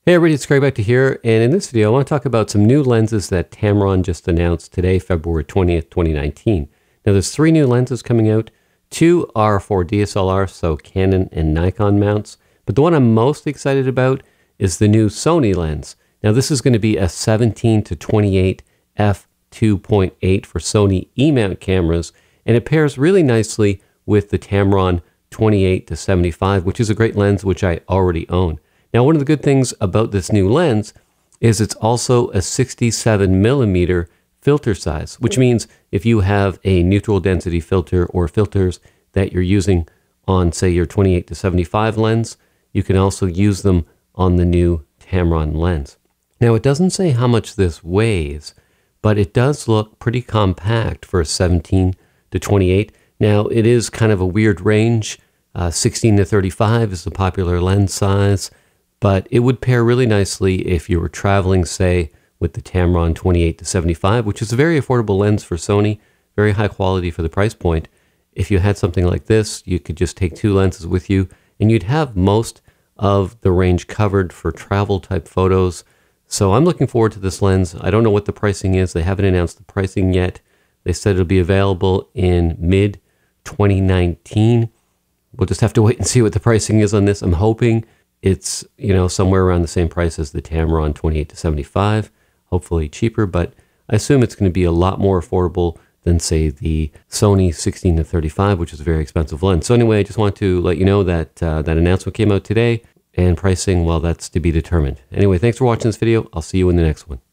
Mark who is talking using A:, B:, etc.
A: Hey everybody, it's Beckta here, and in this video I want to talk about some new lenses that Tamron just announced today, February 20th, 2019. Now there's 3 new lenses coming out. 2 are for DSLR, so Canon and Nikon mounts, but the one I'm most excited about is the new Sony lens. Now this is going to be a 17-28 F2.8 for Sony E-mount cameras, and it pairs really nicely with the Tamron 28-75, which is a great lens which I already own. Now, one of the good things about this new lens is it's also a 67mm filter size, which means if you have a neutral density filter or filters that you're using on, say, your 28-75 lens, you can also use them on the new Tamron lens. Now, it doesn't say how much this weighs, but it does look pretty compact for a 17-28. Now, it is kind of a weird range. 16-35 is the popular lens size. But it would pair really nicely if you were traveling, say, with the Tamron 28-75, which is a very affordable lens for Sony, very high quality for the price point. If you had something like this, you could just take 2 lenses with you, and you'd have most of the range covered for travel type photos. So I'm looking forward to this lens. I don't know what the pricing is. They haven't announced the pricing yet. They said it'll be available in mid-2019. We'll just have to wait and see what the pricing is on this. I'm hoping it's, somewhere around the same price as the Tamron 28-75, hopefully cheaper, but I assume it's going to be a lot more affordable than, say, the Sony 16-35, which is a very expensive lens. So anyway, I just want to let you know that that announcement came out today, and pricing, well, that's to be determined. Anyway, thanks for watching this video. I'll see you in the next one.